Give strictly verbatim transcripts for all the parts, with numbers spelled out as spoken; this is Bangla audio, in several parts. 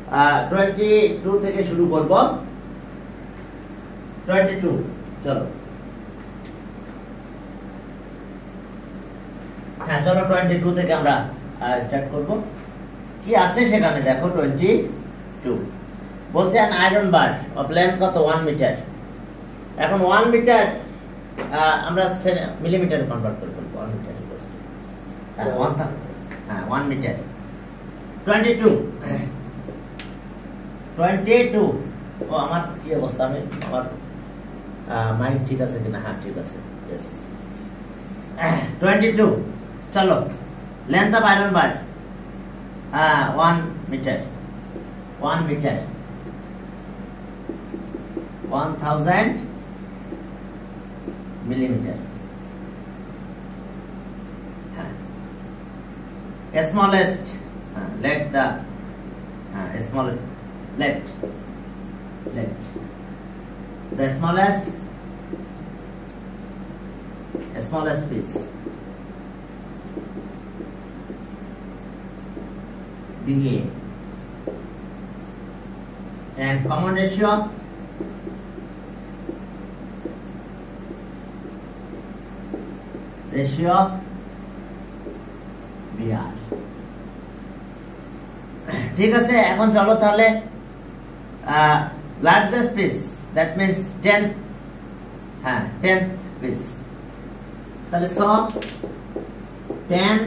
টোয়েন্টি টু থেকে শুরু করব। টোয়েন্টি টু, চলো হ্যাঁ চলো টোয়েন্টি টু থেকে আমরা স্টার্ট করব। কি আছে সেখানে দেখো, টোয়েন্টি টু বলছে an iron bar of length কত ওয়ান মিটার। এখন ওয়ান মিটার আমরা মিলিমিটারে কনভার্ট করে ফেলবো। ওয়ান মিটার হ্যাঁ ওয়ান হ্যাঁ one metre. Twenty two twenty two ও আমার কি অবস্থা, আমি আমার মাইন্ড ঠিক আছে কিনা? হ্যাঁ ঠিক আছে, ইয়েস। টোয়েন্টি টু, চলো length of iron bar one metre. One metre one thousand millimeter. uh, smallest uh, let the uh, small let let the smallest smallest piece be A, and common ratio ratio BR. ঠিক আছে, এখন চলো তাহলে largest piece, that means ten, হ্যাঁ টেন্থ পিস। তাহলে সো টেন্থ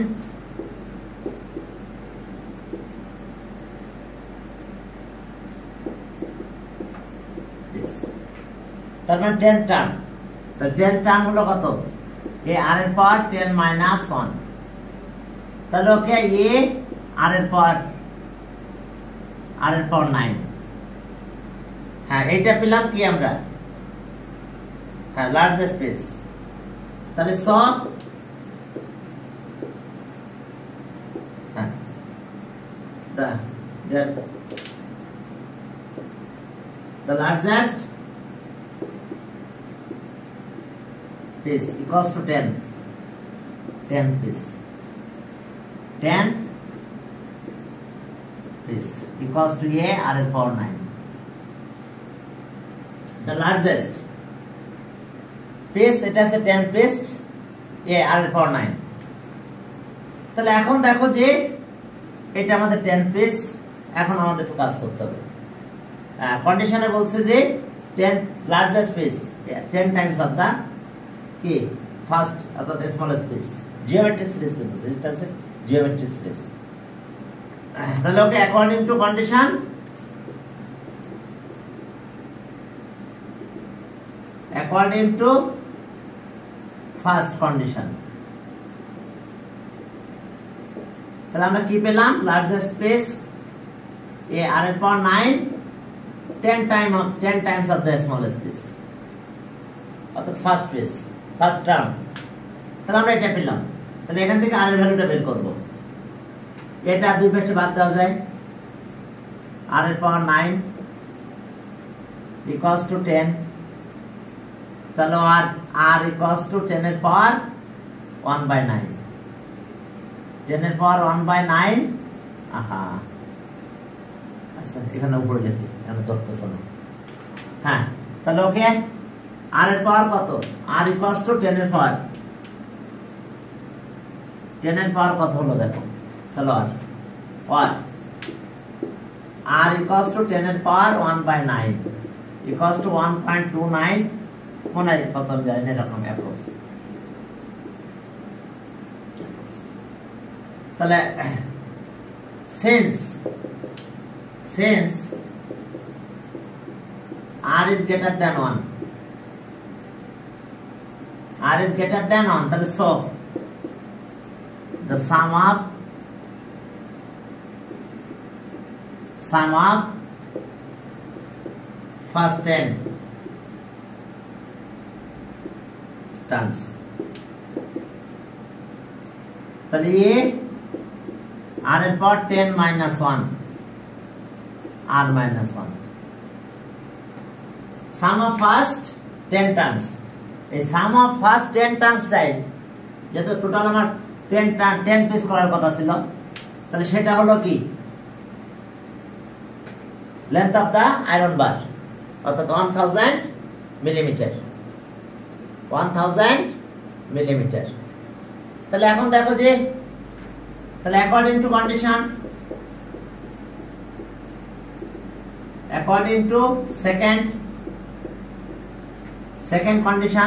পিস, তার মানে টেন টার্ম। তো টেন টার্ম হলো কত? এ আর এর পাওয়ার টেন মাইনাস ওয়ান। তাহলে ওকে এ আর এর পাওয়ার আর এর পাওয়ার নাইন। হ্যাঁ এইটা পেলাম কি আমরা? হ্যাঁ লার্জেস্ট পিস। তাহলে স হ্যাঁ the the the largest piece equals to ten, ten piece, ten piece equals to A R L power nine. The largest piece, it has a ten piece, A R L power nine. তাহলে এখন দেখো যে এটা আমাদের টেন পিস, এখন আমাদের একটু কাজ করতে হবে। কন্ডিশনে বলছে যে ten largest piece ten times of the কি ফার্স্ট অর্থাৎ স্মলেস্ট পিস। জিওমেট্রিক সিরিজ কিন্তু এটা আছে জিওমেট্রিক সিরিজ। তাহলে okay according to condition according to first condition, তাহলে আমরা কি পেলাম? লার্জেস্ট পিস এ আর এর power nine, ten time of ten times of the smallest piece, অর্থাৎ ফার্স্ট পিস ফার্স্ট টার্ম। তাহলে আমরা এটা পেলাম। তাহলে এখান থেকে আর এর ভ্যালুটা বের করব। এটা দুই পাশে বাদ দেওয়া যায়। আর এর power nine equals to ten. তাহলে r r equals to ten এর power one by nine. Ten এর পাওয়ার ওয়ান বাই নাইন। আহা আচ্ছা এখানে উপরে লিখি, আমি ধরতেছি না। হ্যাঁ তাহলে ওকে আর এর পাওয়ার কত? আর ইকুয়ালস টু টেন এর পাওয়ার টেন এর পাওয়ার কত হলো দেখো। তাহলে r r r equals to ten এর power one by nine equals to one point two nine, মনে হয় কত আমি জানি না, এরকম অ্যাপ্রক্স। তাহলে since since r is greater than one, r is greater than one, তাহলে so the sum of sum of first ten terms, তাহলে ये r এর power ten minus one, r minus one, sum of first ten terms। এই sum of first ten terms টাই যেহেতু টোটাল আমার টেন টেন পিস করার কথা ছিল, তাহলে সেটা হলো কি length of the iron bar অর্থাৎ one thousand millimetre, one thousand millimetre. তাহলে এখন দেখো যে তাহলে according to condition, according to second second condition,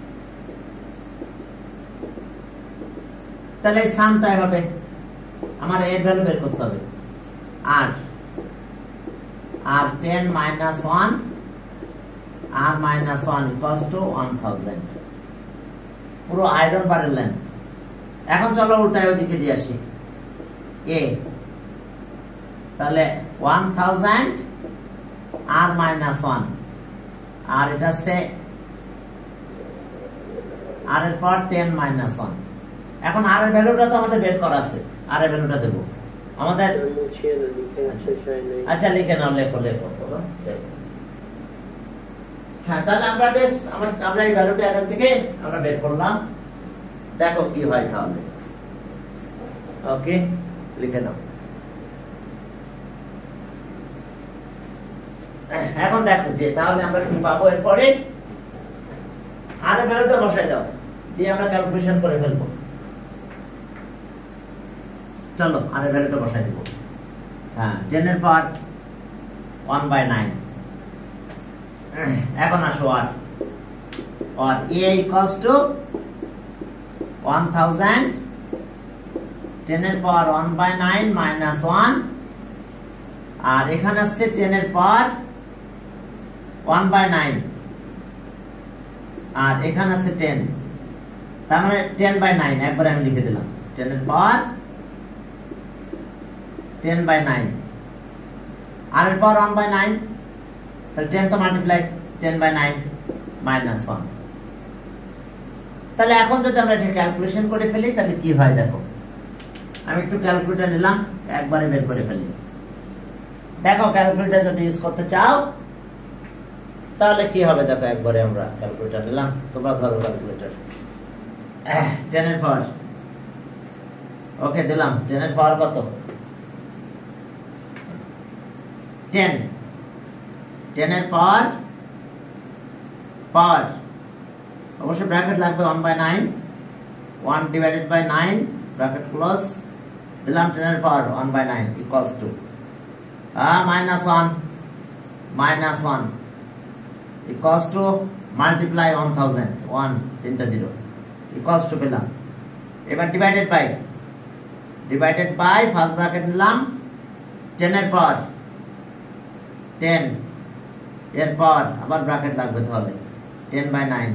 তাহলে এই সামটাই হবে আমার এর ভ্যালু বের করতে হবে। R r ten minus one r minus one equals to one thousand, পুরো আয়রন বারের লেন্থ। এখন চলো উল্টায় ওদিকে দিয়ে আসি এ, তাহলে one thousand r minus one, আর এটা হচ্ছে আর এর পর টেন মাইনাস ওয়ান। এখন আর এর ভ্যালুটা তো আমাদের বের করা আছে, আর এর ভ্যালুটা দেবো আমাদের। আচ্ছা লিখে নাও, লেখো লেখো। হ্যাঁ, তাহলে আমাদের আমরা এই ভ্যালুটা এখান থেকে আমরা বের করলাম, দেখো কি হয় তাহলে। ওকে, লিখে নাও। এখন দেখো যে তাহলে আমরা কি পাবো এরপরে, আর ভ্যালুটা বসাই দাও, দিয়ে আমরা ক্যালকুলেশন করে ফেলবো। চলো আর ভ্যালুটা বসাই দিব। হ্যাঁ, টেন এর পাওয়ার ওয়ান বাই নাইন। এখন আসো আর r a equals to one thousand, ten এর power one by nine minus one, আর এখানে আসছে টেন এর পাওয়ার ওয়ান বাই নাইন, আর এখানে আছে টেন, তার মানে টেন বাই নাইন একবার আমি লিখে দিলাম, টেন এর power ten by nine, r এর পাওয়ার ওয়ান বাই নাইন, তাহলে টেন তো multiply ten by nine minus one. তাহলে এখন যদি আমরা এটা ক্যালকুলেশন করে ফেলি তাহলে কি হয় দেখো, আমি একটু ক্যালকুলেটর নিলাম, একবারে বের করে ফেলি। দেখো ক্যালকুলেটর যদি ইউজ করতে চাও তাহলে কি হবে দেখো, একবারে আমরা ক্যালকুলেটর নিলাম, তোমরা ধরো ক্যালকুলেটর। টেন এর পাওয়ার, ওকে দিলাম, টেন এর পাওয়ার কত, টেন, টেন এর পাওয়ার পাওয়ার অবশ্যই ব্র্যাকেট লাগবে, one by nine, one divided by nine bracket close, দিলাম টেন এর power one by nine equals to minus one minus one equals to multiply one thousand, one তিনটা জিরো ইকুয়ালস টু পেলাম। এবার divided by, divided by first bracket নিলাম, টেন এর পাওয়ার টেন এর পাওয়ার আবার ব্র্যাকেট লাগবে তাহলে ten by nine,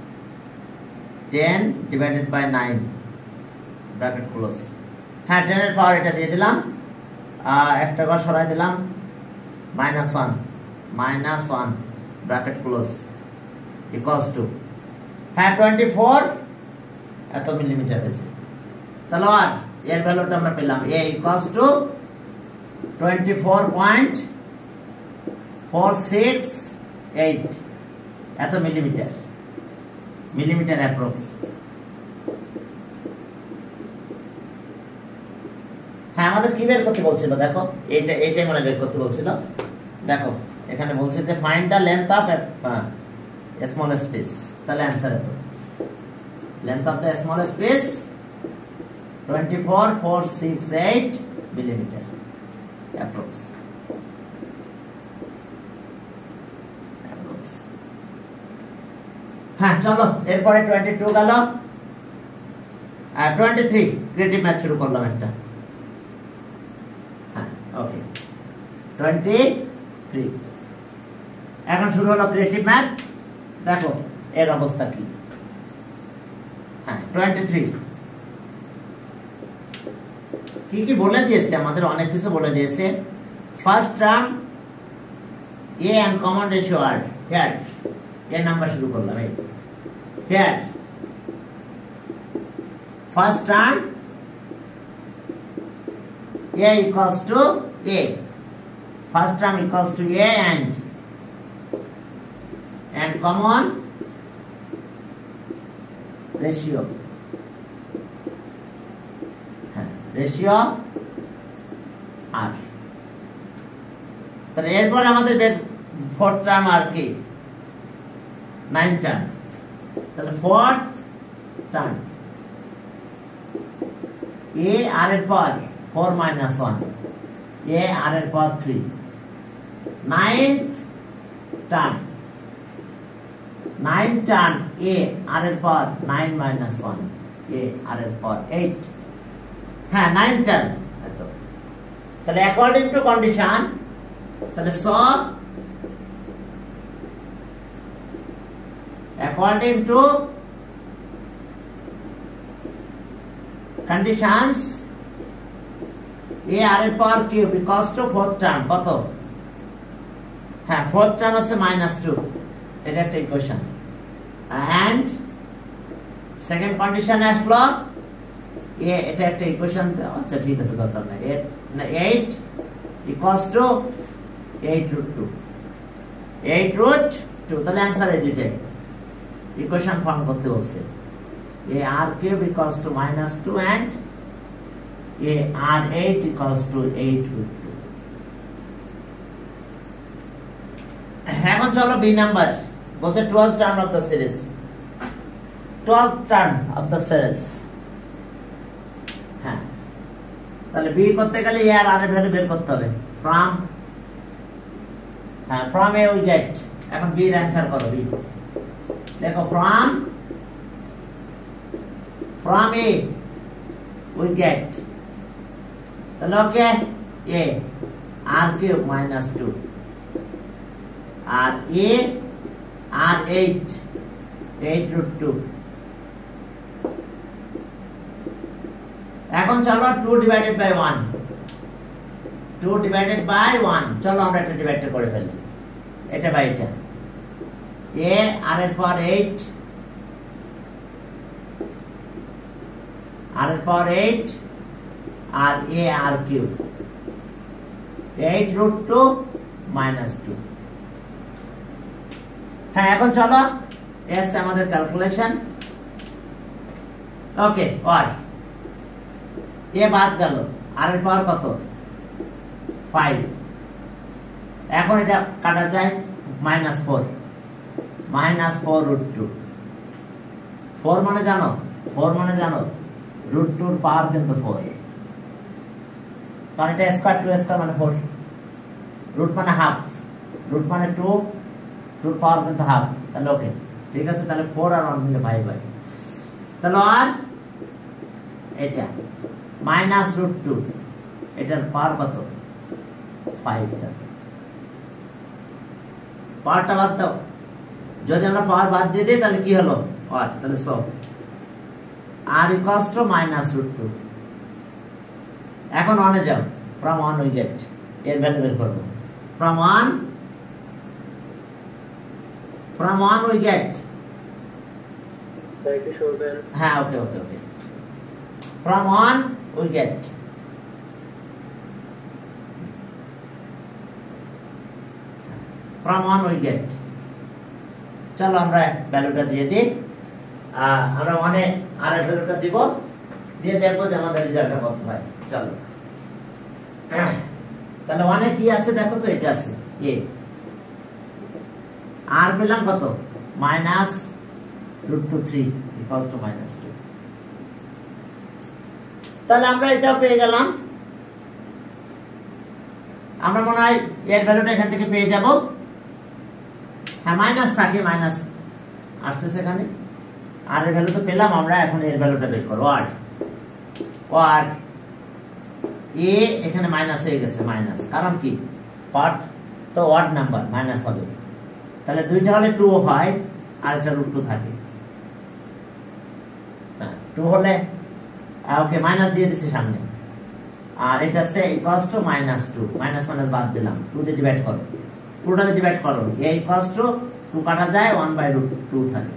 ten divided by nine bracket close. হ্যাঁ, টেন এর পাওয়ার এটা দিয়ে দিলাম, একটা ঘর সরাই দিলাম, minus one minus one bracket close equals to, হ্যাঁ টোয়েন্টি ফোর এত মিলিমিটার হয়েছে। তাহলে আর এর ভ্যালুটা আমরা পেলাম, a equals to twenty four point four six eight এত মিলিমিটার, মিলিমিটার অ্যাপ্রক্স। হ্যাঁ, আমাদের কি বের করতে বলছিল দেখো, এইটা এইটাই মনে বের করতে বলছিল। দেখো এখানে বলছে যে find the length of small space, তাহলে অ্যান্সার এত, length of the small space twenty four four six eight millimetre approx. হ্যাঁ চলো এরপরে টোয়েন্টি টু গেল, আর টোয়েন্টি থ্রি ক্রিয়েটিভ ম্যাথ শুরু করলাম একটা। হ্যাঁ ওকে, টোয়েন্টি থ্রি এখন শুরু হলো ক্রিয়েটিভ ম্যাথ। দেখো এর অবস্থা কি। হ্যাঁ টোয়েন্টি থ্রি কি কি বলে দিয়েছে, আমাদের অনেক কিছু বলে দিয়েছে। First term a and common ratio r here, এর নাম্বার শুরু করলাম এই here. First term a equals to a, first term equals to a and and common ratio, ratio r. তাহলে এরপর আমাদের ফোর্থ টার্ম আর কি নাইন টার্ম, তাহলে ফোর্থ টার্ম এ আর এর পর four minus one, a r এর পর three, ninth term nine term a r এর পর nine minus one, a r এর পর এইট, হ্যাঁ নাইন টার্ম। তাহলে অ্যাকর্ডিং টু কন্ডিশন, তাহলে সব according to conditions a r এর power cube equals to fourth term কত, হ্যাঁ ফোর্থ টার্ম আছে মাইনাস টু, এটা একটা ইকুয়েশন। এন্ড সেকেন্ড কন্ডিশন আসলো এ, এটা একটা ইকুয়েশন, আচ্ছা ঠিক আছে দরকার নাই, eight equals to eight root two, eight root two, তাহলে অ্যান্সার এই দুইটাই ইকুয়েশন ফর্ম করতে বলছে। A r cube equals to minus two and a r eight equals to eight root two. এখন চলো বি নাম্বার, বলছে twelve term of the series, twelve term of the series. হ্যাঁ তাহলে বি করতে গেলে এ আর আর এর ভ্যালু বের করতে হবে ফ্রম, হ্যাঁ ফ্রম এ উই গেট, এখন বি এর অ্যানসার করো। বি দেখো from from a we get, তাহলে okay a r cube minus two আর a r eight, eight root two. এখন চলো two divided by one, two divided by one, চলো আমরা এটা ডিভাইড করে ফেলি, এটা বাই এটা, এ আর এর পর এইট, আর এর পর eight r a r cube, eight root two minus two. হ্যাঁ এখন চলো এস আমাদের ক্যালকুলেশন, ওকে আর এ বাদ গেল, আর এর পাওয়ার কত ফাইভ, এখন এটা কাটা যায় minus four, minus four root two, four মানে জানো, ফোর মানে জানো রুট টুর পাওয়ার কিন্তু ফোর, কারণ এটা স্কয়ার টু স্কয়ার মানে ফোর, রুট মানে হাফ, রুট মানে টু, টুর পাওয়ার কিন্তু হাফ, তাহলে ওকে ঠিক আছে। তাহলে ফোর আর ওয়ান মিলে ভাই ভাই, তাহলে আর এটা মাইনাস রুট টু, এটার পাওয়ার কত ফাইভ, পাওয়ারটা বাদ দাও, যদি আমরা পাওয়ার বাদ দিয়ে দিই তাহলে কি হলো আর, তাহলে সব r equals to minus root two. এখন ওয়ানে যাও, ফ্রম ওয়ান উই গেট, এর ভ্যালু বের করবো, from one from one we get, হ্যাঁ okay okay okay, from one we get, from one we get, চলো আমরা ভ্যালুটা দিয়ে দিই, আমরা ওয়ানে আর এর ভ্যালুটা দিব, দিয়ে দেখবো যে আমাদের রেজাল্টটা কত হয়। চলো তাহলে ওয়ানে কি আছে দেখো তো, এটা আছে এ, আর পেলাম কত minus root two three equals to minus two, তাহলে আমরা এটাও পেয়ে গেলাম। আমরা মনে হয় এর ভ্যালুটা এখান থেকে পেয়ে যাব, হ্যাঁ মাইনাস থাকে, মাইনাস আসতেছে এখানে, আর এর ভ্যালু তো পেলাম আমরা, এখন এর ভ্যালুটা বের করো। আর আর এ এখানে মাইনাস হয়ে গেছে, মাইনাস, কারণ কি পার্ট তো ওয়ার্ড নাম্বার মাইনাস হবে, তাহলে দুইটা হলে টু হয় আর একটা রুট টু থাকে, টু হলে ওকে মাইনাস দিয়ে দিছি সামনে, আর এটা সে equals to minus two, minus minus বাদ দিলাম, টু দিয়ে ডিভাইড করো, পুরোটাতে ডিভাইড করো, এ ইকুয়ালস টু টু কাটা যায় ওয়ান বাই রুট টু থাকে,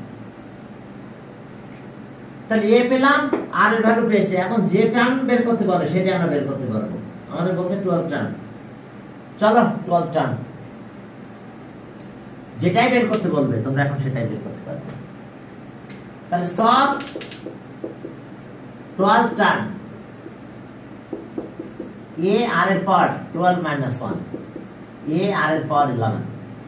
তাহলে এ পেলাম আর এর ভ্যালু পেয়েছে। এখন যে টার্ম বের করতে পারো সেটা আমরা বের করতে পারবো, আমাদের বলছে টুয়েলভ টার্ম, চলো টুয়েলভ টার্ম যেটাই বের করতে বলবে তোমরা এখন সেটাই বের করতে পারবে। তাহলে সব টুয়েলভ টার্ম এ আর এর part twelve minus one, a r এর পাওয়ার ইলেভেন।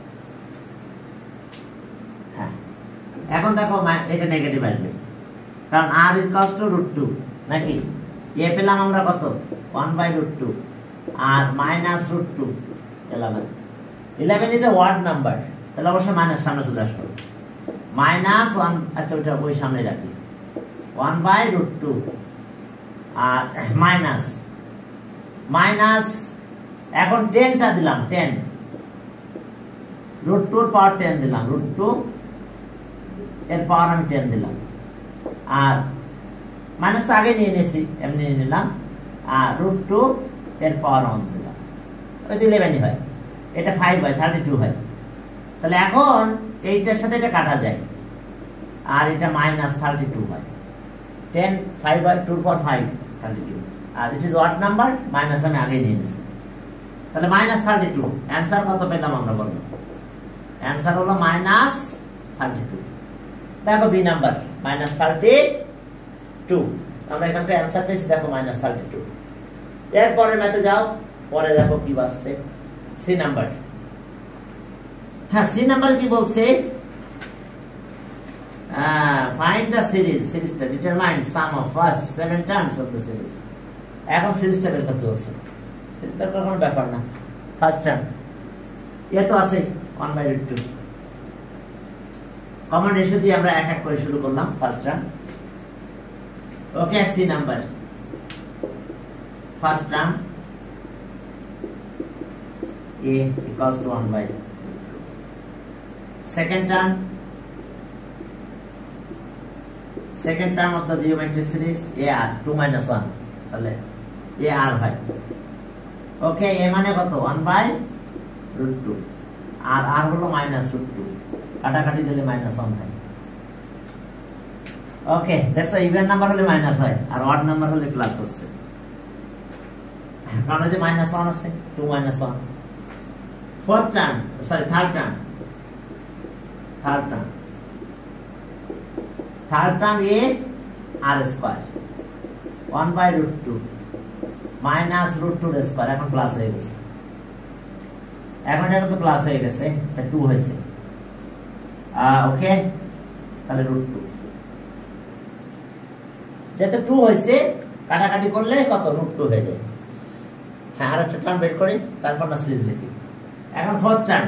হ্যাঁ, এখন দেখো এটা নেগেটিভ আসবে, কারণ r equals to root two নাকি। এ পেলাম আমরা কত, one by root two r minus root two eleven. Eleven is a odd number, তাহলে অবশ্যই মাইনাস সামনে চলে আসবে। মাইনাস ওয়ান, আচ্ছা ওইটা ওই সামনে রাখি, one by root two r minus minus এখন টেনটা দিলাম, টেন রুট টুর পাওয়ার টেন দিলাম, রুট টু এর পাওয়ার আমি টেন দিলাম, আর মাইনাস তো আগে নিয়ে নিয়েছি এমনি নিয়ে নিলাম, আর রুট টু এর পাওয়ার ওয়ান দিলাম, ওই তো ইলেভেনই হয়, এটা ফাইভ হয়, থার্টি টু হয়। তাহলে এখন এইটার সাথে এটা কাটা যায়, আর এটা মাইনাস থার্টি টু হয়, টেন ফাইভ হয়, টুর পাওয়ার ফাইভ থার্টি টু, আর it is what number, minus আমি আগে নিয়ে নিয়েছি। তাহলে মাইনাস থার্টি টু, অ্যান্সার কত পেলাম আমরা বলবো, অ্যান্সার হলো মাইনাস থার্টি টু। দেখো B number minus thirty two, আমরা এখানটা অ্যান্সার পেয়েছি, দেখো মাইনাস থার্টি টু। এরপরে ম্যাথে যাও, পরে দেখো কি বাসছে, সি নাম্বার। হ্যাঁ, সি নাম্বার কি বলছে, ফাইন্ড দ্য সিরিজ, সিরিজটা determine sum of first seven terms of the series. এখন সিরিজটা বের করতে বলছে, সিরিজ বের করার কোনো ব্যাপার না, ফার্স্ট টার্ম এ তো আছে one by root two, common ratio দিয়ে আমরা এক এক করে শুরু করলাম first term. Okay, C number first term a equals to one by second term, second term of the geometric series a r two minus one, তাহলে a r হয়। ওকে, a মানে কত, one by root two, R r হলো minus root two, কাটাকাটি দিলে minus one হয়। ওকে, দেখো ইভেন নাম্বার হলে মাইনাস হয়, আর অড নাম্বার হলে প্লাস হচ্ছে, কারণ যে মাইনাস ওয়ান আছে, two minus one. Fourth term, sorry, third term. Third term. Third term a r square. one by root two minus root two square, এখন প্লাস হয়ে গেছে, এখন এটা তো প্লাস হয়ে গেছে, এটা টু হয়েছে। ওকে, তাহলে রুট টু, যেহেতু টু হয়েছে কাটাকাটি করলে কত, রুট টু হয়ে যায়। হ্যাঁ, আর একটা টার্ম বের করি, তারপর না সিরিজ লিখি। এখন ফোর্থ টার্ম,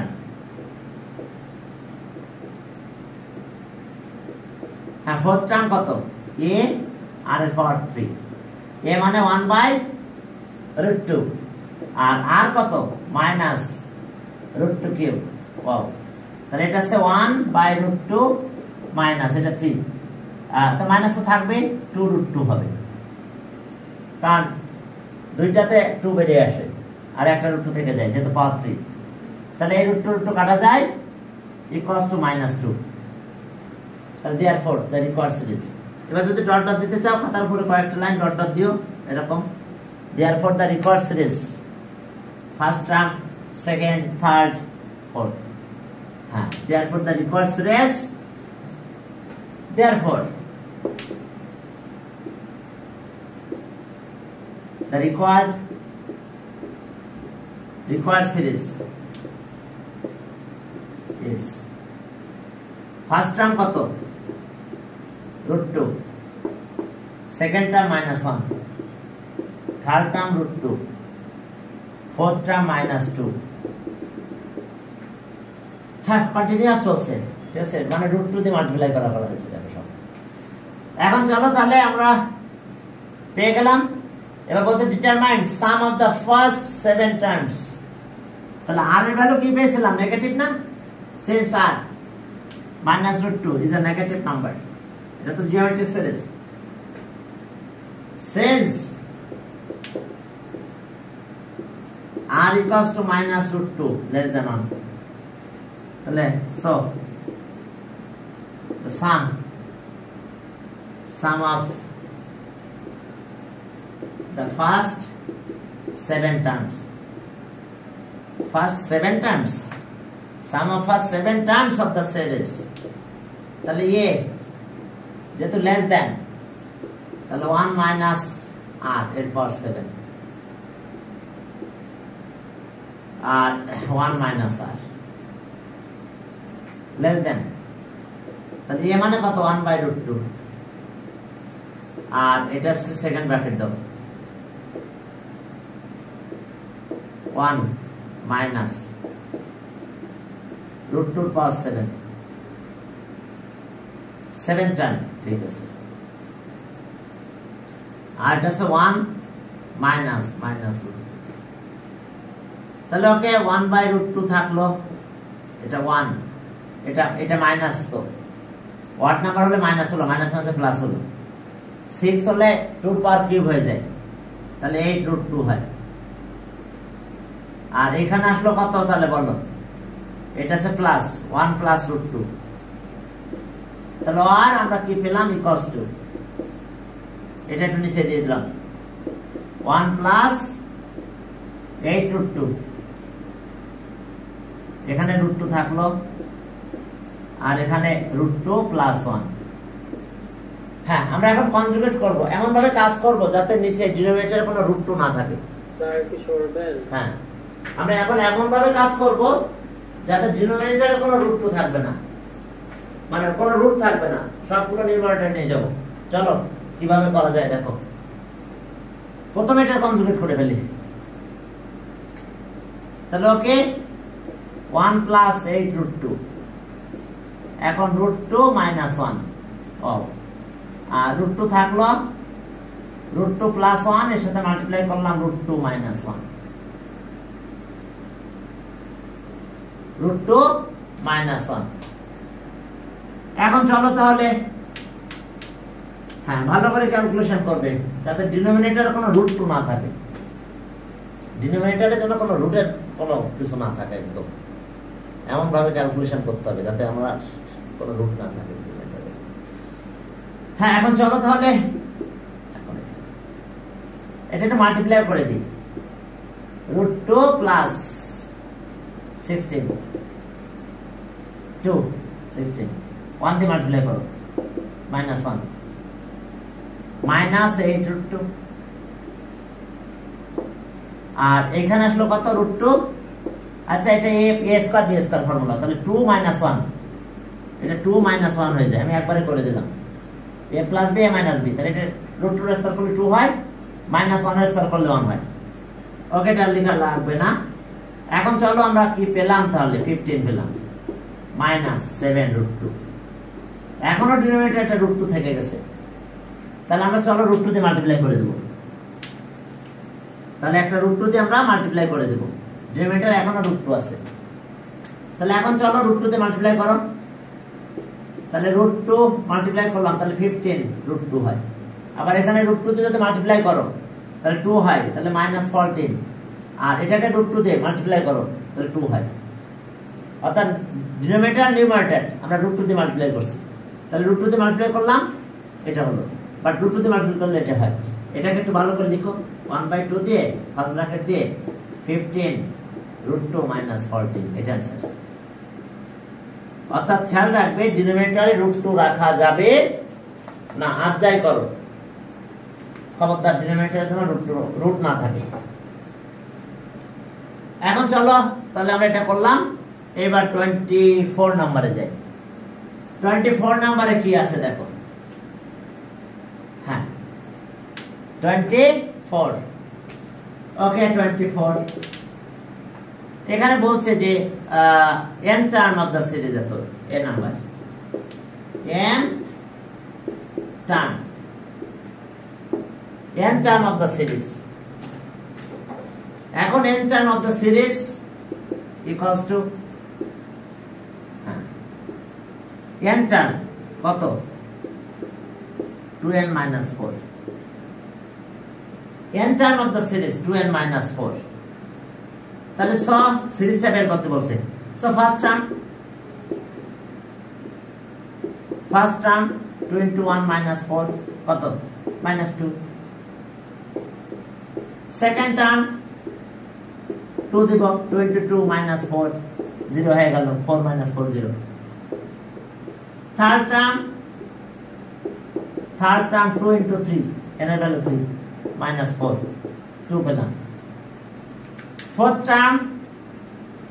হ্যাঁ ফোর্থ টার্ম কত, a আর এর পাওয়ার থ্রি, a মানে ওয়ান বাই রুট টু, আর r কত, minus root two cube. Wow, তাহলে এটা হচ্ছে one by root two minus এটা থ্রি, তো মাইনাস তো থাকবে, টু রুট টু হবে, কারণ দুইটাতে টু বেরিয়ে আসে আর একটা রুট টু থেকে যায়, যেহেতু পাওয়ার থ্রি, তাহলে এই রুট টু রুট টু কাটা যায়, ইকুয়ালস টু মাইনাস টু। তাহলে দেয়ারফর দ্য রিকোয়ার্ড সিরিজ। এবার যদি ডট ডট দিতে চাও, খাতার উপরে কয়েকটা লাইন ডট ডট দিও এরকম, therefore the required series, first term, second, third, fourth. হ্যাঁ, therefore the required series, therefore the required required series is first term কত, root two, second term minus one, third term root two, fourth term minus two। হ্যাঁ, কন্টিনিউয়াস চলছে, ঠিক আছে, মানে root two দিয়ে মাল্টিপ্লাই করা করা হয়েছে দেখো সব। এখন চলো তাহলে আমরা পেয়ে গেলাম। এবার বলছে determine sum of the first seven terms. তাহলে আর এর ভ্যালু কি পেয়েছিলাম, নেগেটিভ না, since r minus root two is a negative number, এটা তো geometric series, since r equals to minus root two less than one, তাহলে so the sum sum of the first seven terms, first seven terms, sum of first seven terms of the series, তাহলে এ যেহেতু লেস দেন, তাহলে ওয়ান মাইনাস আর এর power seven, r one minus r less than, তাহলে এ মানে কত ওয়ান বাই রুট টু, আর এটা হচ্ছে সেকেন্ড ব্র্যাকেট দাও one minus root two power seven, seven term, ঠিক আছে। আর এটা হচ্ছে ওয়ান মাইনাস মাইনাস রুট, তাহলে okay one by root two থাকলো, এটা ওয়ান, এটা এটা মাইনাস, তো ওয়াট নাম্বার হলে মাইনাস হলো, মাইনাস মাইনাসে প্লাস হলো, সিক্স হলে টু পাওয়ার কিউব হয়ে যায়, তাহলে এইট রুট টু হয়। আর এখানে আসলো কত তাহলে বলো, এটা আছে plus one plus root two, তাহলে আর আমরা কি পেলাম ইকুয়ালস টু, এটা একটু নিচে দিয়ে দিলাম one plus eight root two, এখানে রুট টু থাকলো, আর এখানে রুট টু প্লাস ওয়ান। হ্যাঁ, আমরা এখন কনজুগেট করব, এমন ভাবে কাজ করব যাতে নিচে ডিনোমিনেটরে কোনো রুট টু না থাকে। হ্যাঁ, আমরা এখন এমন ভাবে কাজ করব যাতে ডিনোমিনেটরে কোনো রুট টু থাকবে না, মানে কোনো রুট থাকবে না, সবগুলো নিউমারেটরে নিয়ে যাব। চলো কিভাবে করা যায় দেখো। প্রথমে এটা কনজুগেট করে ফেলি, তাহলে okay one plus eight root two, এখন রুট টু মাইনাস ওয়ান, ও আর রুট টু থাকলো, রুট টু প্লাস ওয়ান, এর সাথে মাল্টিপ্লাই করলাম root two minus one, root two minus one. এখন চলো তাহলে, হ্যাঁ ভালো করে ক্যালকুলেশন করবে যাতে ডিনোমিনেটরে কোনো রুট টু না থাকে, ডিনোমিনেটরে যেন কোনো রুটের কোনো কিছু না থাকে, একদম এমন ভাবে ক্যালকুলেশন করতে হবে যাতে আমরা কোনো রুট না থাকে ডিনোমিনেটরে। হ্যাঁ, এখন চলো তাহলে এটা একটু মাল্টিপ্লাই করে দিই, root two plus sixteen, two sixteen, one দিয়ে মাল্টিপ্লাই করো, minus one, minus eight root two, আর এখানে আসলো কত রুট টু, আচ্ছা এটা a square b square formula, তাহলে টু মাইনাস ওয়ান, এটা টু মাইনাস ওয়ান হয়ে যায়, আমি একবারে করে দিলাম, a plus b a minus b, তাহলে এটা রুট টু স্কয়ার করলে টু হয়, মাইনাস ওয়ান স্কয়ার করলে ওয়ান হয়। ওকে, এটা লেখা লাগবে না। এখন চলো আমরা কি পেলাম তাহলে, ফিফটিন পেলাম, মাইনাস সেভেন রুট টু, এখনো ডিনোমিনেটর একটা রুট টু থেকে গেছে, তাহলে আমরা চলো রুট টু দিয়ে মাল্টিপ্লাই করে দেবো, তাহলে একটা রুট টু দিয়ে আমরা মাল্টিপ্লাই করে দেবো, ডিনোমিনেটর এখনো রুট টু আছে, তাহলে এখন চলো রুট টু দিয়ে মাল্টিপ্লাই করো, তাহলে রুট টু মাল্টিপ্লাই করলাম, তাহলে ফিফটিন রুট টু হয়, আবার এখানে রুট টু দিয়ে যদি মাল্টিপ্লাই করো তাহলে টু হয়, তাহলে মাইনাস ফোরটিন, আর এটাকে রুট টু দিয়ে মাল্টিপ্লাই করো তাহলে টু হয়, অর্থাৎ ডিনোমিনেটর নিউমারেটর আমরা রুট টু দিয়ে মাল্টিপ্লাই করছি, তাহলে রুট টু দিয়ে মাল্টিপ্লাই করলাম, এটা হলো, বাট রুট টু দিয়ে মাল্টিপ্লাই করলে এটা হয়। এটাকে একটু ভালো করে লিখো, ওয়ান বাই টু দিয়ে ফার্স্ট ব্র্যাকেট দিয়ে fifteen root two minus fourteen, এটা आंसर। অর্থাৎ খেয়াল রাখবে ডিনোমিনেটরে রুট টু রাখা যাবে না, আজ যাই করো খবরদার ডিনোমিনেটরে যেন রুট টু রুট না থাকে। এখন চলো তাহলে আমরা এটা করলাম, এবার টোয়েন্টি ফোর নম্বরে যাই। টোয়েন্টি ফোর নম্বরে কি আছে দেখো, হ্যাঁ twenty four, okay twenty four, এখানে বলছে যে n term of the series, এত a number n term, n term of the series. এখন n term of the series equals to n term কত, two n minus four, n term of the series two n minus four, তাহলে স সিরিজটা বের করতে বলছে। So first term, first term two into one minus four কত, minus two, second term two দিব, two into two minus four, zero হয়ে গেল, four minus four zero. Third term, third term two into three, n এর value three, minus four, two পেলাম। Fourth term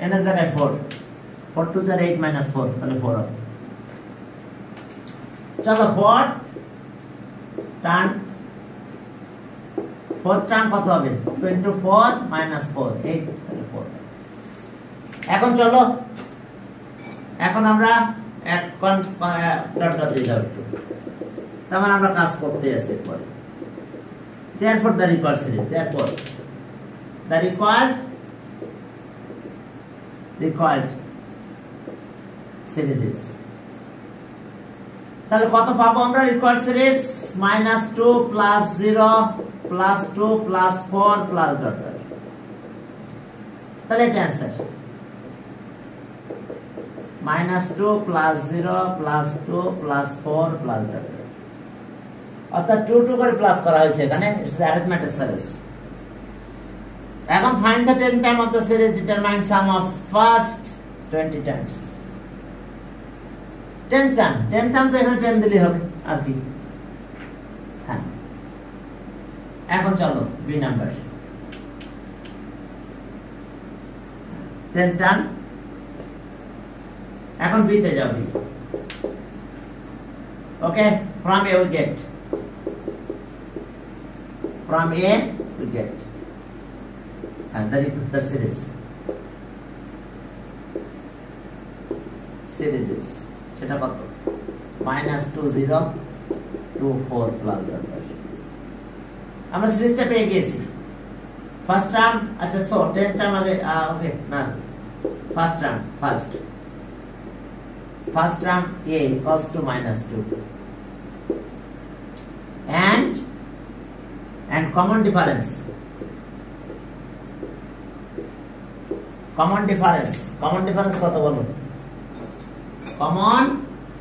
n এর জায়গায় four, four two are eight minus four, তাহলে four হবে। চলো fourth টার্ম, fourth টার্ম কত হবে? two into four minus four, eight, তাহলে four। এখন চলো এখন আমরা এক কোন ডট ডট দিয়ে দাও একটু, তার মানে আমরা কাজ করতে আছি এরপরে। therefore the required series, therefore the required required series is, তাহলে কত পাবো আমরা? required series minus two plus zero plus two plus four plus dot dot, তাহলে এটা answer minus two plus zero plus two plus four plus dot dot, অর্থাৎ two two করে প্লাস করা হয়েছে এখানে, ইটস arithmetic series। এখন find the ten term of the series, determine sum of first twenty times। ten term, ten term তো এখানে ten দিলেই হবে আর কি। হ্যাঁ, এখন চলো b নাম্বার, ten term। এখন b তে যাও, b। Okay, from a we get, from a we get and the the series series is সেটা কত? minus two zero two four plus dot dot, আমরা সিরিজটা পেয়ে গেছি। ফার্স্ট টার্ম, আচ্ছা সো ten টার্ম আগে, ওকে না, first term, first first term a equals to minus two, and and common difference, common difference, common difference কত বলো? common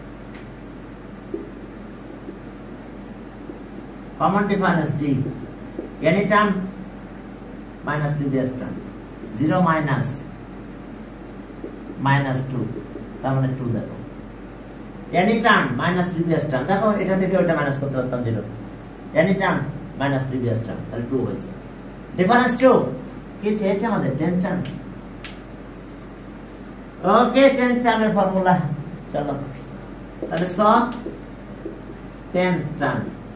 common difference d, any term minus previous term, zero minus minus two, তার মানে two দেখো। any term minus previous term, দেখো এটা থেকে ওটা মাইনাস করতে পারতাম zero, any term minus previous term, তাহলে two হয়েছে। difference two কি চেয়েছে আমাদের? ten term। Okay, ten term এর ফর্মুলা চলো, তাহলে স ten term,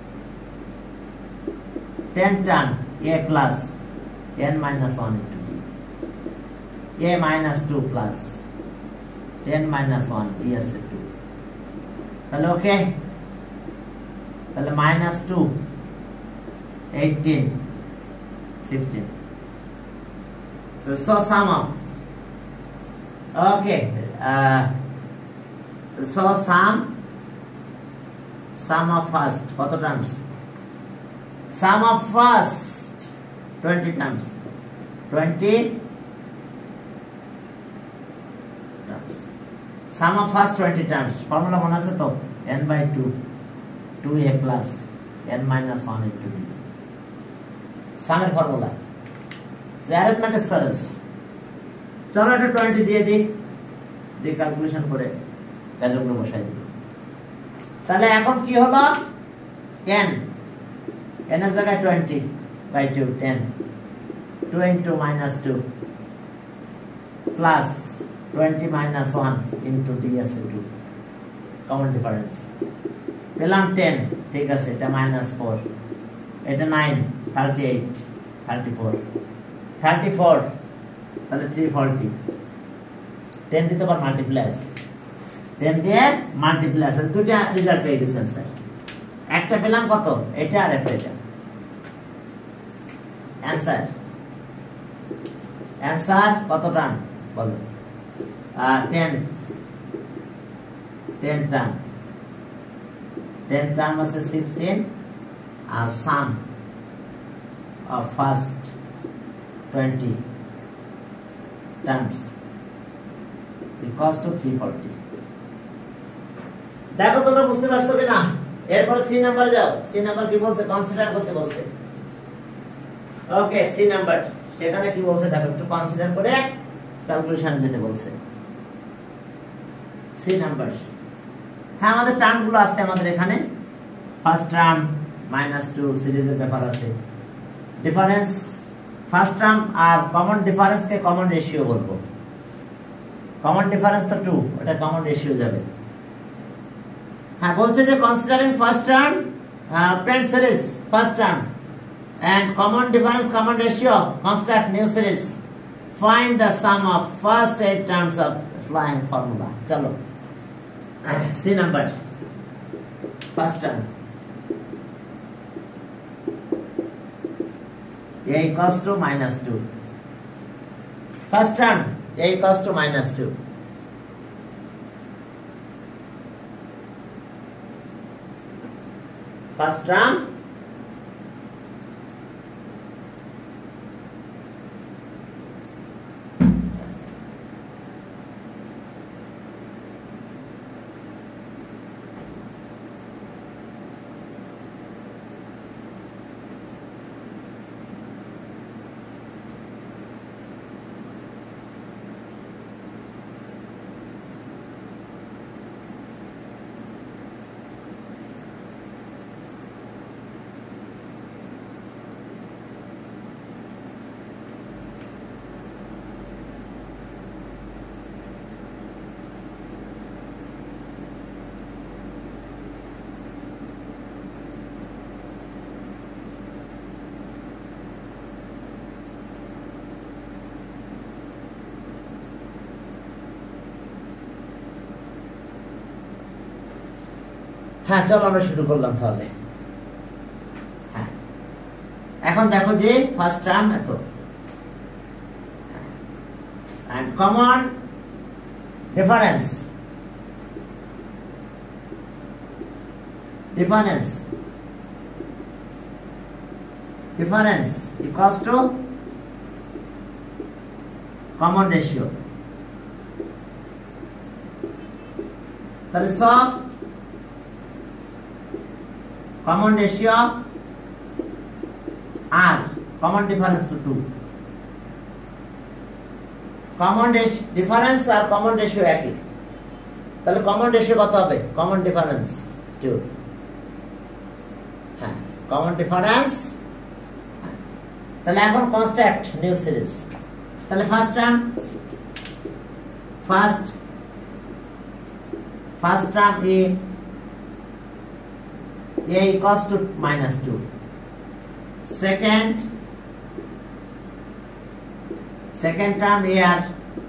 ten term a plus n minus one into b, a minus two plus ten minus one b s two, তাহলে ওকে, তাহলে minus two, eighteen, sixteen, তো so sum of, okay, uh, so sum sum of first কত terms? sum of first twenty terms, twenty terms, sum of first twenty terms, formula মনে আছে তো? n by two, two a plus n minus one into b, sum এর ফর্মুলা যে arithmetic series। চলো এটা twenty দিয়ে দিই, দিয়ে ক্যালকুলেশন করে ভ্যালুগুলো বসাই দিই। তাহলে এখন কি হলো? n, n এর জায়গায় twenty by two, ten, two into minus two plus twenty minus one into d s two, common difference পেলাম ten, ঠিক আছে, এটা minus four, এটা nine, thirty-eight, thirty-four, thirty-four, তাহলে three forty, ten দিতে পার মাল্টিপ্লাই আছে, ten দিয়ে মাল্টিপ্লাই আছে, দুটো রেজাল্ট পেয়ে গেছেন স্যার। একটা পেলাম কত? এটা আর একটা এটা। অ্যানসার অ্যানসার কত টার্ম বলো? ten, ten term, ten term আছে sixteen, আর sum of first twenty terms equals to three forty। দেখো তোমরা বুঝতে পারছো কিনা? এরপর সি নাম্বার যাও। সি নাম্বার কি বলছে? কনসিডার করতে বলছে। ওকে, সি নাম্বার সেখানে কি বলছে দেখো, একটু কনসিডার করে ক্যালকুলেশনে যেতে বলছে। সি নাম্বার, হ্যাঁ আমাদের টার্মগুলো আছে আমাদের এখানে। ফার্স্ট টার্ম মাইনাস টু, সিরিজের ব্যাপার আছে। ডিফারেন্স ফার্স্ট টার্ম আর কমন ডিফারেন্সকে কমন রেশিও বলবো। কমন ডিফারেন্স তো টু, এটা কমন রেশিও যাবে। হ্যাঁ বলছে যে considering first term obtained series first term and common difference common ratio construct new series, find the sum of first eight terms of flying formula. chalo see number first term a equals to minus two, first term a equals to minus two, first term হ্যাঁ চলো আমরা শুরু করলাম তাহলে। হ্যাঁ এখন দেখো যে ফার্স্ট টার্ম এত and common difference difference difference equals to common ratio, তাহলে সব common ratio r common difference to two, common difference R common ratio একই, তাহলে common ratio কত হবে? common difference two, হ্যাঁ common difference, তাহলে এখন construct new series, তাহলে first term first first term a a equals to minus two, second second term a r,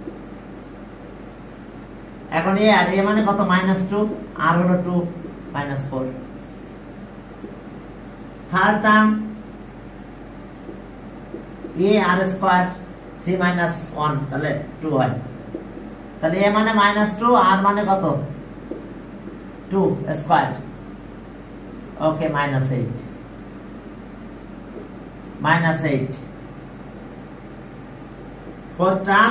এখন a r a মানে কত? minus two, r হলো two minus four, third term a r square three minus one, তাহলে two হয়, তাহলে a মানে minus two, r মানে কত? two square, okay minus eight, minus eight, fourth term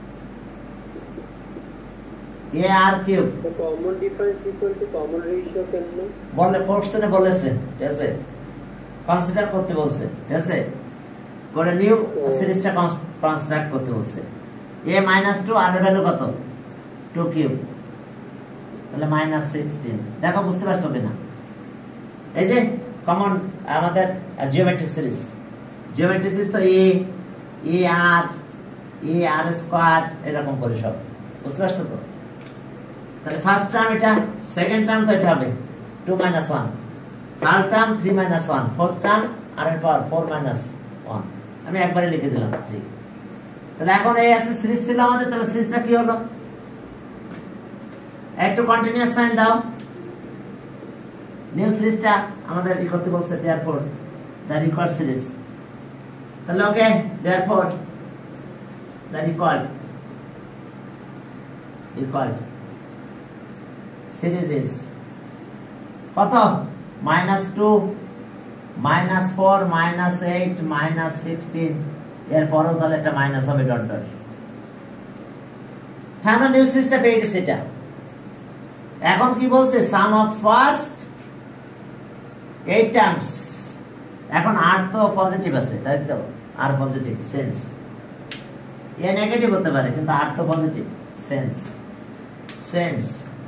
a r cube, the common difference equal to common ratio কেমনে বলে কোশ্চেনে বলেছে, ঠিক আছে, কনসিডার করতে বলছে, ঠিক আছে, করে নিউ সিরিজটা কনস্ট্রাক্ট করতে বলছে। a minus two আর এর ভ্যালু কত? two কিউব, তাহলে minus sixteen, দেখো বুঝতে পারছো কিনা? এই যে কমন আমাদের জিওমেট্রিক সিরিজ, জিওমেট্রিক সিরিজ তো এ এ আর এ আর স্কয়ার এরকম করে সব, বুঝতে পারছো তো? তাহলে ফার্স্ট টার্ম এটা, সেকেন্ড টার্ম তো এটা হবে two minus one, third term three minus one, fourth term r এর পাওয়ার four minus one, আমি একবারে লিখে দিলাম three। তাহলে এখন এই আছে সিরিজ ছিল আমাদের, তাহলে সিরিজটা কি হলো? একটু কন্টিনিউয়াস সাইন দাও, নিউ সিরিজটা আমাদের ই করতে বলছে, therefore the required series, তাহলে ওকে therefore the required required series is কত? minus two minus four minus eight minus sixteen, এর পরেও তাহলে একটা মাইনাস হবে ডট ডট। হ্যাঁ আমরা নিউ সিরিজটা পেয়ে গেছি এটা। এখন কি বলছে? Sum of first eight terms, এখন r তো পজিটিভ আছে, তাই তো? r positive sense, a negative হতে পারে কিন্তু r তো positive sense, sense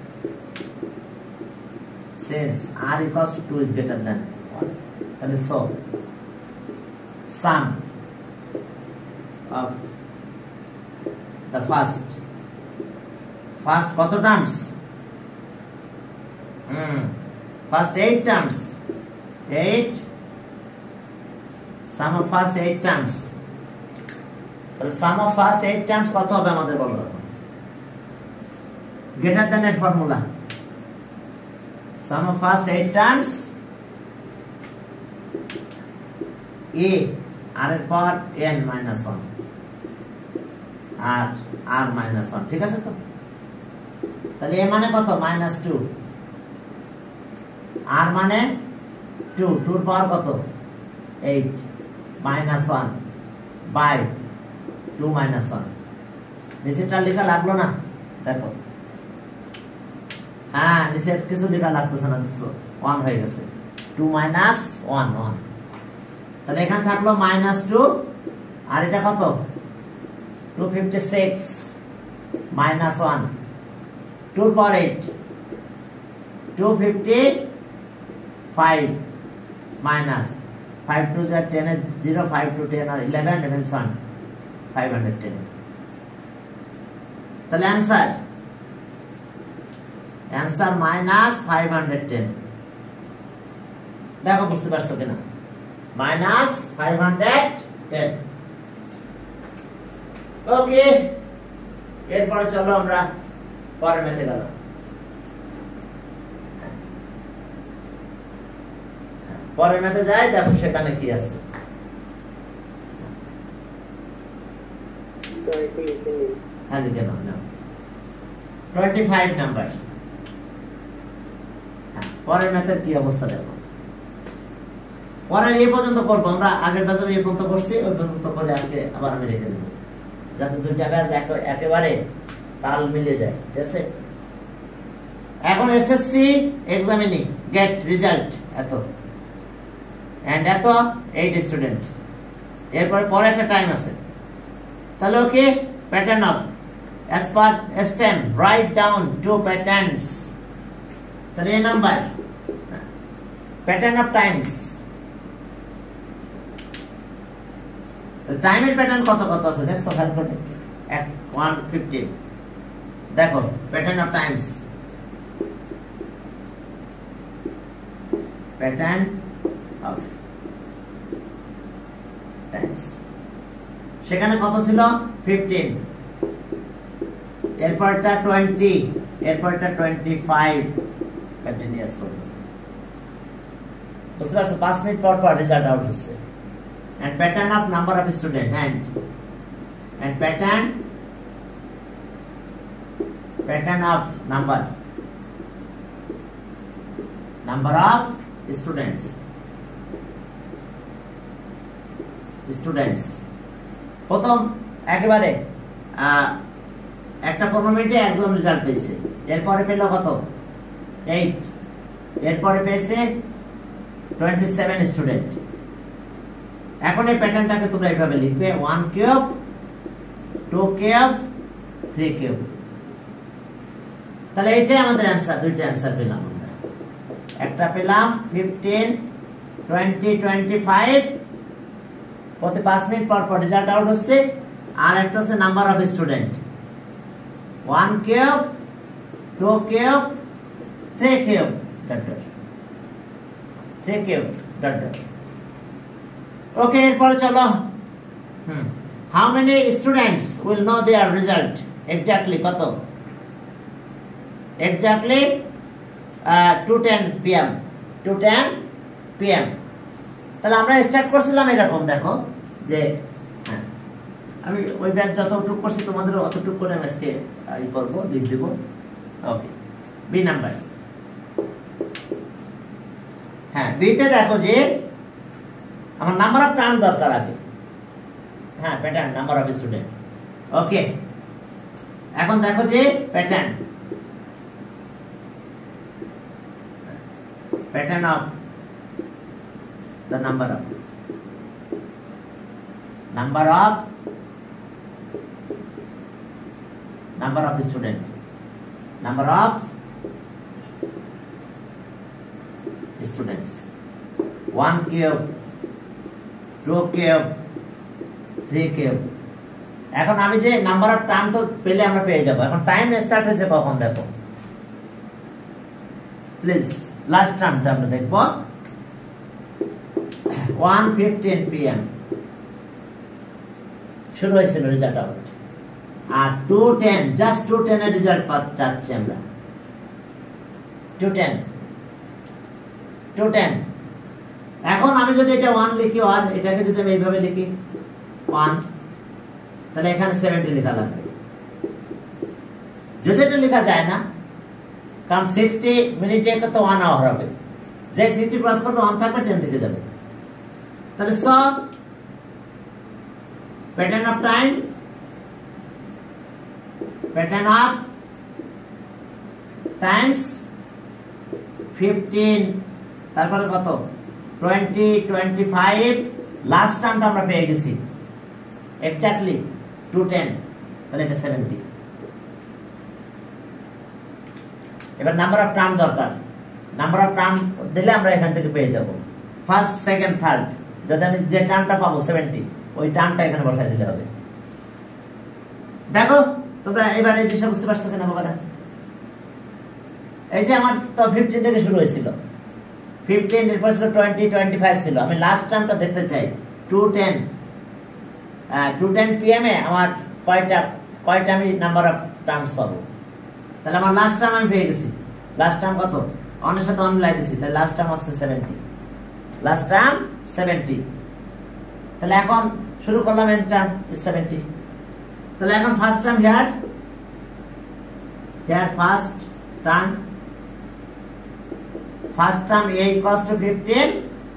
sense r equals to two is greater than one, তাহলে so sum of the first first কত terms? Hmm first eight terms, eight sum of first eight terms. তাহলে sum of first eight terms কত হবে আমাদের বলো এখন? গ্রেটার দ্যান এর formula, sum of first eight terms a r এর পাওয়ার n মাইনাস ওয়ান আর r মাইনাস ওয়ান, ঠিক আছে তো? তাহলে a মানে কত? মাইনাস টু, r মানে টু, টুর পাওয়ার কত? Eight minus one by two minus one. নিচেটা লেখা লাগলো না? দেখো, হ্যাঁ নিচে কিছু লেখা লাগতেছে না, দেখছো ওয়ান হয়ে গেছে, টু মাইনাস ওয়ান ওয়ান। তাহলে এখানে থাকলো মাইনাস টু, আর এটা কত? Two fifty six minus one, টুর power eight, two fifty five minus five two যা টেন এর জিরো, ফাইভ টু টেন আর eleven, eleven one, five hundred ten. তাহলে answer answer minus five hundred ten. দেখো বুঝতে পারছো কিনা? Minus five hundred ten. Okay, এরপরে চলো আমরা পরের ম্যাথে গেলাম। পরের ম্যাথে যাই, দেখো সেখানে কি আছে। হ্যাঁ লিখে নাও না, টোয়েন্টি ফাইভ নাম্বার। পরের ম্যাথের কি অবস্থা দেখো। পরের এই পর্যন্ত করবো আমরা, আগের ব্যাচে এই পর্যন্ত করছি, ওই পর্যন্ত করে আজকে আবার আমি রেখে দেবো, যাতে দুইটা ব্যাচ একেবারে তাল মিলে যায়, ঠিক আছে? এখন এসএসসি এক্সামিনি গেট রেজাল্ট এত এন্ড এত এইট স্টুডেন্ট, এরপরে পরে একটা টাইম আছে। তাহলে okay, pattern of as per stem write down two patterns. তাহলে এই নাম্বার প্যাটার্ন অফ টাইমস, টাইমের প্যাটার্ন কত কত আছে দেখছো খেয়াল করে? One fifty. দেখো pattern of times, pattern of times সেখানে কত ছিল? ফিফটিন, এরপরটা টোয়েন্টি, এরপরটা টোয়েন্টি ফাইভ, কন্টিনিউয়াস চলতেছে। বুঝতে পারছো? পাঁচ মিনিট পর পর রেজাল্ট আউট হচ্ছে। and pattern of number of student and and pattern pattern of number number of students students প্রথম একেবারে একটা পনেরো মিনিটে একজন রেজাল্ট পেয়েছে, এরপরে পেল কত? এইট, এরপরে পেয়েছে টোয়েন্টি সেভেন স্টুডেন্ট। এখন এই প্যাটার্নটাকে তোমরা এইভাবে লিখবে, one cube, two cube, three cube. তাহলে এইটাই আমাদের অ্যান্সার। দুইটা অ্যান্সার পেলাম আমরা, একটা পেলাম ফিফটিন, টোয়েন্টি, টোয়েন্টি ফাইভ, প্রতি পাঁচ মিনিট পর পর রেজাল্ট আউট হচ্ছে, আর একটা হচ্ছে number of student, one cube, two cube, three cube, dot dot, three cube, dot dot. Okay, এরপরে চলো, hmm how many students will know their result exactly কত? Exactly two ten PM, two ten PM. তাহলে আমরা স্টার্ট করছিলাম এরকম, দেখো যে হ্যাঁ আমি ওই ব্যাচ যতটুকু করছি তোমাদের অতটুকু করে আমি আজকে ই করবো, লিখ দেব। ওকে, বি নাম্বার। হ্যাঁ বিতে দেখো যে আমার নাম্বার অফ টার্ম দরকার আগে, হ্যাঁ pattern number of student. Okay, এখন দেখো যে pattern pattern of the number of number of number of student number of students, one cube, two cube, three cube। এখন আমি যে নাম্বার অফ টার্ম তো পেলে আমরা পেয়ে যাব। এখন টাইম স্টার্ট হয়েছে কখন দেখো প্লিজ। লাস্ট টার্মটা আমরা দেখব ওয়ান ফিফটিন পি এম শুরু হয়েছিল রেজাল্ট আউট, আর two ten just two ten এর রেজাল্ট চাচ্ছি আমরা। টু টেন টু টেন এখন আমি যদি এটা ওয়ান লিখি, ওয়ান এটাকে যদি আমি এইভাবে লিখি ওয়ান, তাহলে এখানে সেভেন্টি লেখা লাগবে। যদি এটা লেখা যায় না, কারণ সিক্সটি মিনিটে তো ওয়ান আওয়ার হবে, যে সিক্সটি ক্রস করবে ওয়ান থাকবে, টেন থেকে যাবে। তাহলে সব pattern of time, pattern of times fifteen, তারপরে কত টোয়েন্টি, টোয়েন্টি ফাইভ, লাস্ট টার্মটা আমরা পেয়ে গেছি এক্স্যাক্টলি টু টেন, তাহলে এটা সেভেন্টি। এবার নাম্বার অফ টার্ম দরকার, নাম্বার অফ টার্ম দিলে আমরা এখান থেকে পেয়ে যাব ফার্স্ট, সেকেন্ড, থার্ড। যদি আমি যে টার্মটা পাবো সেভেন্টি, ওই টার্মটা এখানে বসাই দিলে হবে। দেখো তোমরা এবার এই জিনিসটা বুঝতে পারছো কিনা বাবারা? এই যে আমার তো ফিফটিন থেকে শুরু হয়েছিল, ফিফটিন এরপর ছিল টোয়েন্টি, টোয়েন্টি ফাইভ ছিল। আমি লাস্ট টার্মটা দেখতে চাই two ten, two ten PM এ আমার কয়টা কয়টা আমি নাম্বার অফ টার্মস পাবো। তাহলে আমার লাস্ট টার্ম আমি পেয়ে গেছি। লাস্ট টার্ম কত? অনের সাথে অন মিলাই দিছি, তাহলে লাস্ট টার্ম আসছে সেভেন্টি। Last term seventy. তাহলে এখন শুরু করলাম এন্ড টার্ম ইজ সেভেন্টি। তাহলে এখন first term here, here first term, first term a equals to fifteen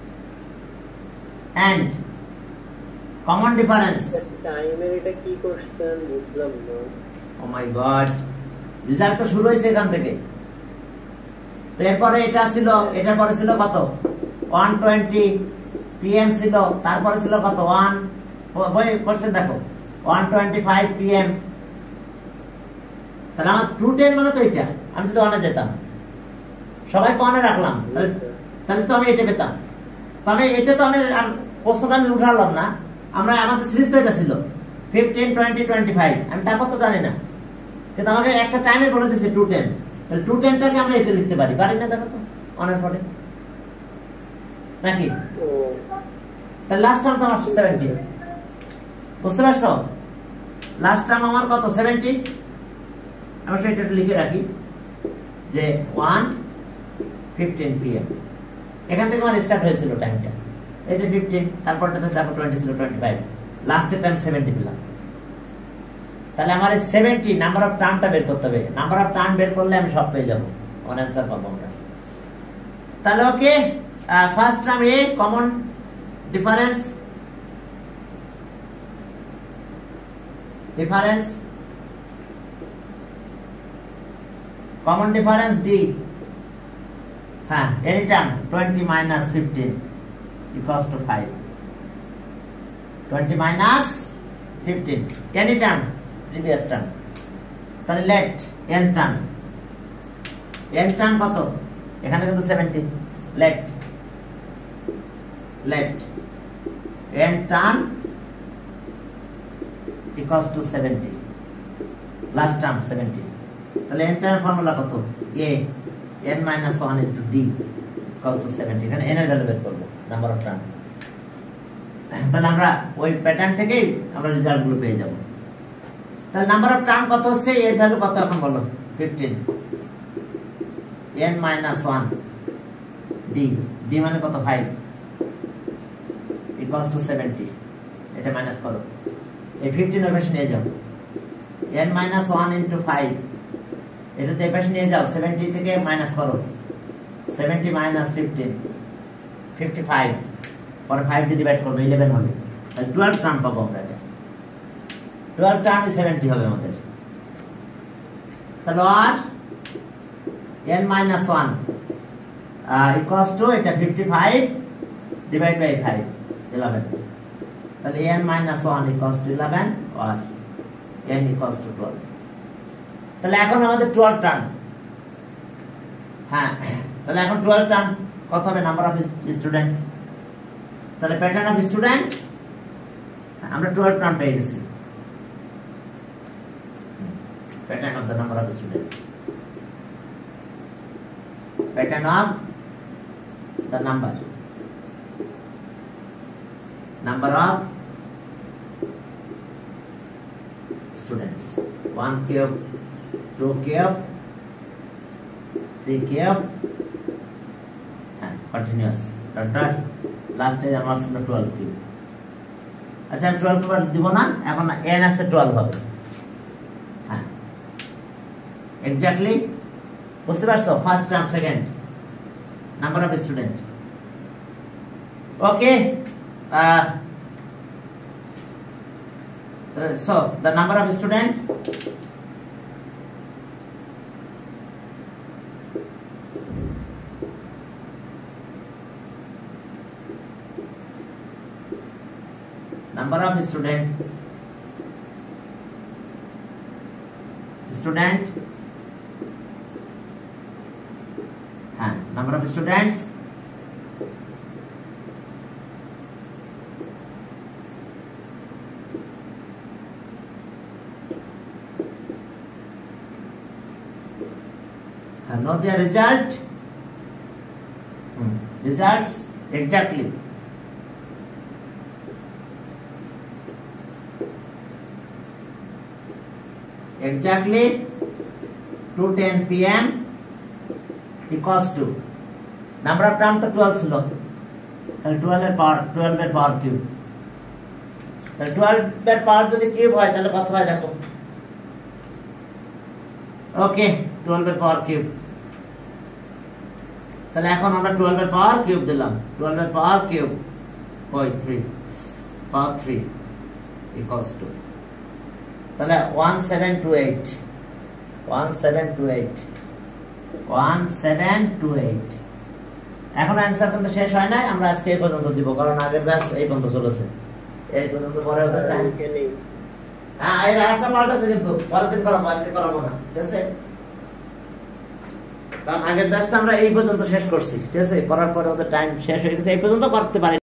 and common difference টাইমের এটা কি কোশ্চেন বুঝলাম না। ও মাই গড, রেজাল্ট তো শুরু হয়েছে এখান থেকে। তো এরপরে এটা ছিল, এটার পরে ছিল কত ওয়ান টোয়েন্টি পিএম ছিল, তারপরে ছিল কত ওয়ান বই করছেন দেখো ওয়ান টোয়েন্টি ফাইভ পিএম। তাহলে আমার টু টেন মানে তো এটা, আমি যদি ওয়ানে যেতাম, সবাই ওয়ানে রাখলাম, তাহলে তো আমি এটা পেতাম। তবে এটা তো আমি প্রশ্নটা আমি উঠালাম না, আমরা আমাদের সিরিজ তো এটা ছিল ফিফটিন, টোয়েন্টি, টোয়েন্টি ফাইভ, আমি তারপর তো জানি না, কিন্তু আমাকে একটা টাইমে বলে দিচ্ছে টু টেন। তাহলে টু টেনটাকে আমরা এটা লিখতে পারি, পারি না? দেখো তো অনের পরে নাকি? তাহলে লাস্ট টার্ম তো আমার সেভেন্টি, বুঝতে পারছো? লাস্ট টার্ম আমার কত সেভেন্টি। আমি সেটা লিখে রাখি যে ওয়ান ফিফটিন পিএম, এখান থেকে আমার স্টার্ট হয়েছিল টাইমটা। এই যে ফিফটিন, তারপরটাতে তারপর টোয়েন্টি ছিল, টোয়েন্টি ফাইভ, লাস্টের টাইম সেভেন্টি পেলাম। তাহলে আমার এই সেভেন্টি নাম্বার অফ টার্মটা বের করতে হবে। নাম্বার অফ টার্ম বের করলে আমি সব পেয়ে যাবো, ওয়ান অ্যান্সার পাবো আমরা। তাহলে okay, first term a common difference, difference common difference d, হ্যাঁ any term twenty minus fifteen equals to five, twenty minus fifteen any term previous term. তাহলে let n term, n term কত? এখানে কিন্তু seventy, let let n term equals to seventy, last term seventy. তাহলে এন টার্ম ফর্মুলা কত? A n minus one into d equals to seventy। এখানে n এর ভ্যালু বের করব, নাম্বার অফ টার্ম। তাহলে আমরা ওই প্যাটার্ন থেকেই আমরা রেজাল্ট গুলো পেয়ে যাব। তাহলে নাম্বার অফ টার্ম কত হচ্ছে, এর ভ্যালু কত এখন বলো? Fifteen, n minus one d, d মানে কত? Five, equals to seventy। এটা মাইনাস করো, এই ফিফটিন এর পাশে নিয়ে যাও, n minus one into five, এটা তো এই পাশে নিয়ে যাও, সেভেন্টি থেকে মাইনাস করো, seventy minus fifteen, fifty five, পরে ফাইভ দিয়ে ডিভাইড করবো, ইলেভেন হবে। তাহলে টুয়েলভ টার্ম পাবো আমরা। এটা টুয়েলভ টার্ম সেভেন্টি হবে আমাদের। তাহলে আর n minus one equals to এটা fifty five divide by five, eleven. তাহলে n minus one equals to eleven or n equals to twelve। তাহলে এখন আমাদের টুয়েলভ টার্ম, হ্যাঁ তাহলে এখন টুয়েলভ টার্ম কত হবে? Number of student. তাহলে প্যাটার্ন অফ স্টুডেন্ট আমরা টুয়েলভ টার্ম পেয়ে গেছি। pattern of the number of students. Pattern of the number. Number of students. One cube, two cube, three cube, and continuous. Dot last time আমার ছিল twelve cube. আচ্ছা আমি twelve cube দিব না, এখন n আছে twelve হবে। হ্যাঁ এক্স্যাক্টলি বুঝতে পারছো? First term second number of student. Okay, so the number of student number of student student and number of students and know the result. hmm. Results exactly exactly two ten p m equals to number of term তো twelve ছিল, তাহলে twelve এর পাওয়ার twelve এর পাওয়ার কিউব, তাহলে twelve এর পাওয়ার যদি কিউব হয় তাহলে কত হয় দেখো। ওকে, twelve এর পাওয়ার কিউব। তাহলে এখন আমরা twelve এর পাওয়ার কিউব দিলাম, twelve এর পাওয়ার কিউব ওই three power three equals to তাহলে one seven two eight one seven two eight one seven two eight। এখন অ্যানসার কিন্তু শেষ হয় নাই, আমরা আজকে এই পর্যন্ত দিব, কারণ আগের ব্যাচ এই পর্যন্ত চলেছে, এই পর্যন্ত পরে হবে টাইম। হ্যাঁ এর আরেকটা পার্ট আছে কিন্তু পরের দিন করাবো, আজকে করাবো না, ঠিক আছে? কারণ আগের ব্যাচটা আমরা এই পর্যন্ত শেষ করছি, ঠিক আছে? করার পরে ওদের টাইম শেষ হয়ে গেছে, এই পর্যন্ত করতে পারি।